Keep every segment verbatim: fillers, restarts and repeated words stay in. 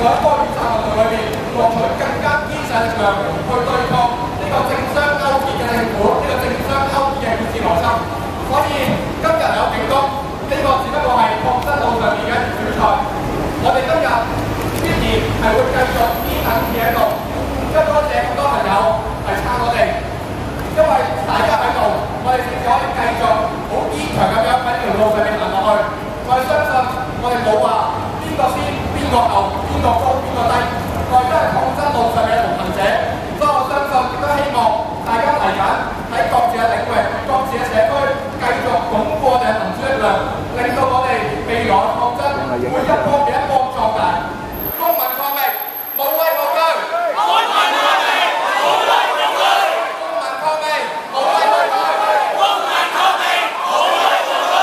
在一個雨傘運動裏面獲取更加堅實力量去對抗呢個政商勾結嘅政府，呢、這個政商勾結嘅管治邏輯。所以今日有警告，呢、這個只不過係抗爭路上面嘅一條小菜。我哋今日必然係會繼續堅硬企喺度，因為多謝咁多朋友嚟撐我哋，因為大家喺度，我哋先至可以繼續好堅強咁樣喺呢條路上面行落去。我哋相信我哋冇話邊個先、邊個後、邊個高、邊個低，我哋都係抗爭路上嘅同行者。所以我相信亦都希望大家嚟緊喺各自嘅領域、各自嘅社區繼續鞏固我哋嘅民主力量，令到我哋未來抗爭會一波比一波壯大。公民抗命，無畏無懼；公民抗命，無畏無懼；公民抗命，無畏無懼；公民抗命，無畏無懼。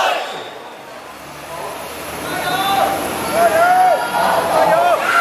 加油！加油！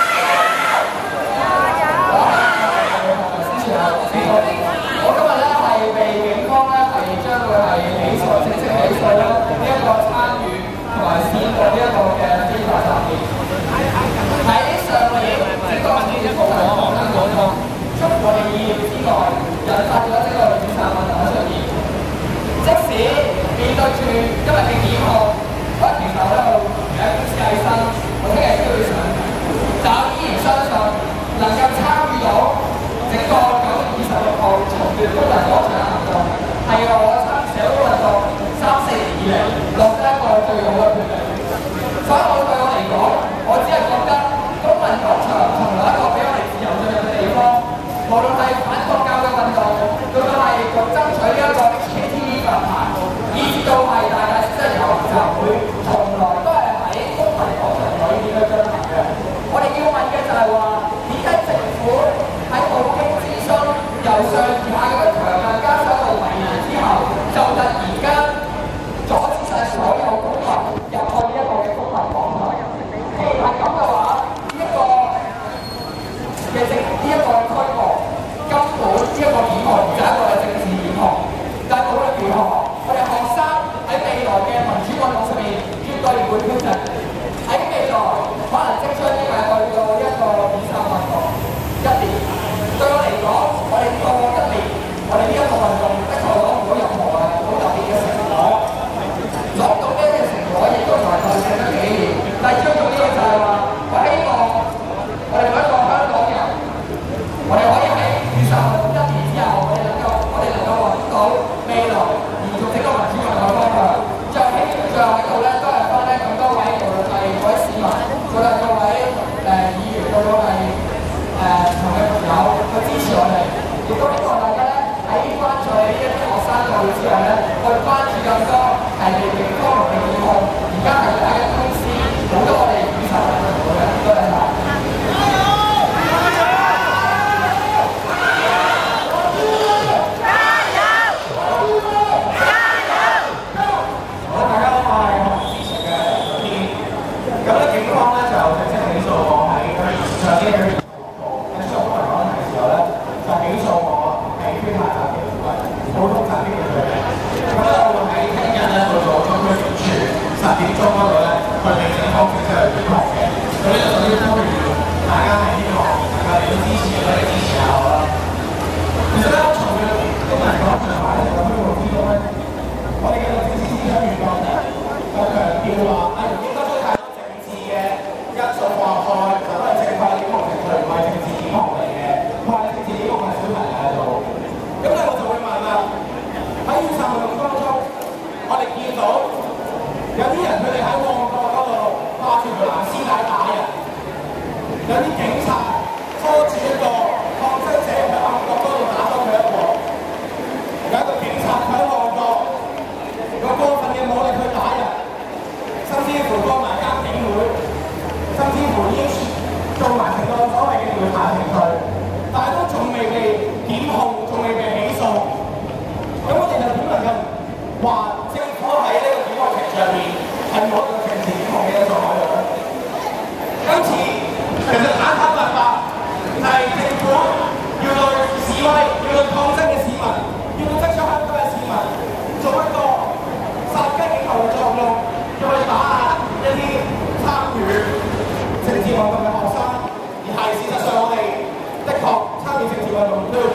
我今日咧係被警方咧係將會係起訴，正式起訴咧呢一個參與同埋煽動呢一個嘅非法集結。喺上年整個政治局係抗爭嗰個，出乎我哋意料之外，引發咗呢個雨傘運動嘅出現。即使面對住今日嘅檢控，我其實喺度有一啲計生，我聽日都會上，但我依然相信能夠參與到整個九月二十六號重奪工人廣場嘅行動，係我參與社會運動三四年以嚟落得一個最好嘅決定。所以我對我嚟講，我只係覺得公民廣場同埋一個俾我哋自由進入嘅地方，無論係反國教嘅運動，到到係續爭取呢一個 H K T V 發牌，以至到係大大小小遊行集會，從來都係喺公民廣場裏面去進行嘅。我哋要問嘅就係話，點解政府喺冇經諮詢，由上而下咁樣強硬加上一個為難之後，就突然間阻止晒所有公民入去呢一個嘅公民廣場？既然係咁嘅話，呢、這、一個嘅政呢一個區域根本呢一個檢控就係一個政治檢控，但係冇得檢控。我哋學生喺未來嘅民主運動上面絕對唔會飄進。喺未來可能即將呢係去到一個雨傘運動一年。對我嚟講，我哋過一年，我哋呢一個運動的確攞唔到任何嘅好特別嘅成果，攞唔到呢啲成果亦都係後剩得幾年。但係最重要嘅就係話，我希望我哋每一個香港人，我哋可以喺雨傘運動一年之後，我哋能夠我哋能夠揾到未來延續整個民主運動嘅方向。最後喺最後喺度咧，都係翻咧咁多位，無論係各位市民，無論各位誒議員，到到係誒唔同嘅朋友去支持我哋，亦都希望大家咧喺關注呢一啲學生嘅會之外咧，去關注更多係被警方同被檢控，而家係大家公司好多我哋雨傘運動嘅，多謝晒。今次其實打卡。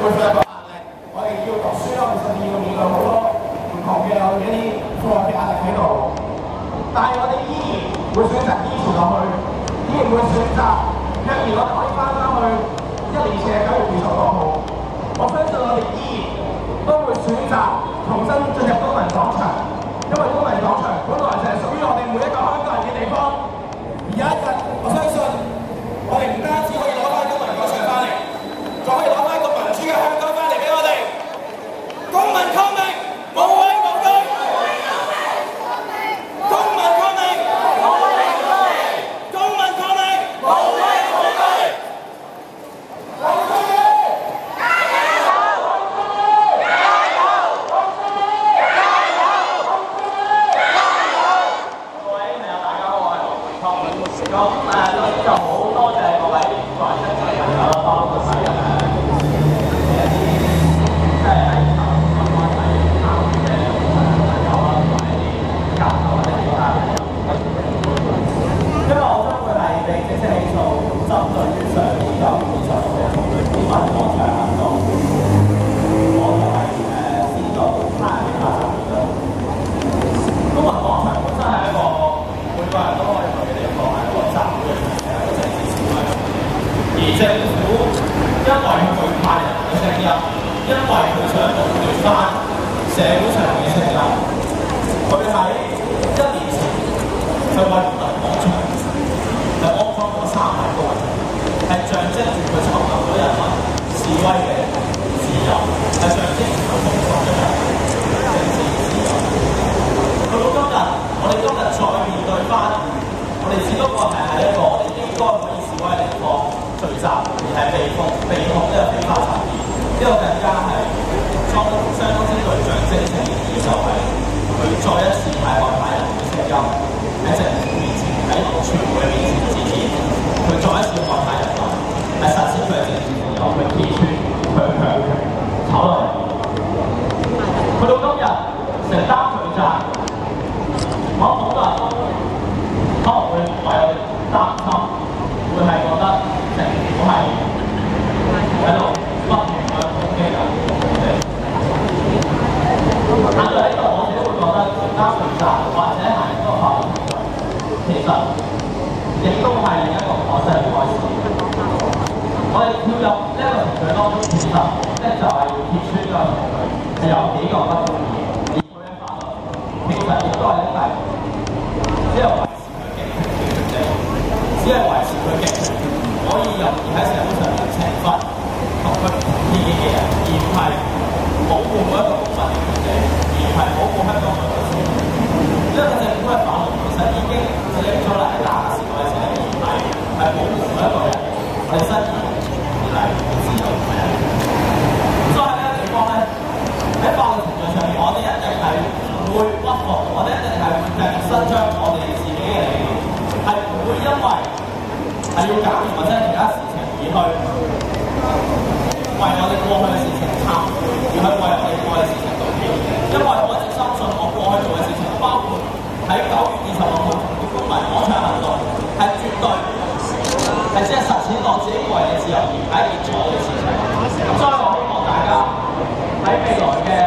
會有一個壓力，我哋要讀書啦，其實要面對好多唔同嘅有一啲課嘅壓力喺度，但係我哋依然會選擇堅持落去，依然會選擇若然我哋可以翻返去一年前嘅九月二十六號，我相信我哋依然都會選擇重新進入公民廣場，因為公民廣場本來就係屬於我哋每一個香港人嘅地方。而有一日，我相信我哋唔單止可以攞翻公民廣場翻嚟，仲可以攞翻一個民主嘅香港翻嚟俾我哋。公民抗命，無畏無懼；公民抗命，無畏無懼；公民抗命，無畏無懼。劉少奇，加油！劉少奇，加油！劉少奇，加油！劉少奇，加油！各位朋友，大家好，我係劉培康。咁誒，首先就好多謝各位在場嘅朋友啦，包括係誒一啲即係喺投資關係參與嘅朋友啦，同埋一啲教授或者其他朋友。因為我將會係被正式起訴，針對於上年九月二十六日公民廣場行動，我同埋誒先導他人嘅法律嘅。公民廣場本身係一個每個人都可以去嘅地方，係一個集會嘅場地，係一個政治示威。而政府因為佢派人嘅聲音，因為佢想壟斷翻社會上嘅聲音，佢喺一年前去為公民廣場係安裝咗三萬個位，係象徵住佢尋求咗人民示威嘅自由，係象徵住佢奉送咗人民政治自由。到到今日，我哋今日再面對翻，我哋只不過係喺一個我哋應該可以示威嘅地方聚集，而係被控被控呢個非法集結，呢個更加係相相當之具象徵性嘅意義，就係佢再一次係外派人嘅聲音喺政府面前，喺傳媒面前指責，佢再一次外派人民係實踐佢嘅政治自由，去揭穿佢嘅強權，討論。去到今日承擔罪責。我好多人都可能會為我哋擔心，會係覺得政府係喺度不斷去攻擊緊我哋。但係喺度，我自己會覺得承擔罪責或者係一個法律程序，其實亦都係另一個可惜嘅開始。我哋跳入呢一個程序當中，其實咧就係要揭穿呢個程序係有幾個不公義。其實亦都係因為只係維持佢極權嘅權利，只係維持佢極權可以任意喺社會上面懲罰同佢唔同意見嘅人，而唔係保護每一個公民嘅權利，而唔係保護香港每一個市民。呢個政府嘅法律其實已經指引咗嚟喺大嘅時代嘅時候，而係係保護每一個人我哋身而而嚟自由嘅人。所以喺呢個地方咧，喺法律程序上面，我哋一定係會屈服，我哋一定係會繼續伸張我哋自己嘅理念，係唔會因為係要搞掂或者其他事情而去為我哋過去嘅事情參與，而去為我哋過去嘅事情道歉。因為我一直深信我過去做嘅事情，包括喺九月二十六號同公民廣場行動，係絕對係只係實踐我自己個人嘅自由，而唔係一件錯嘅事情。咁所以我希望大家喺未來嘅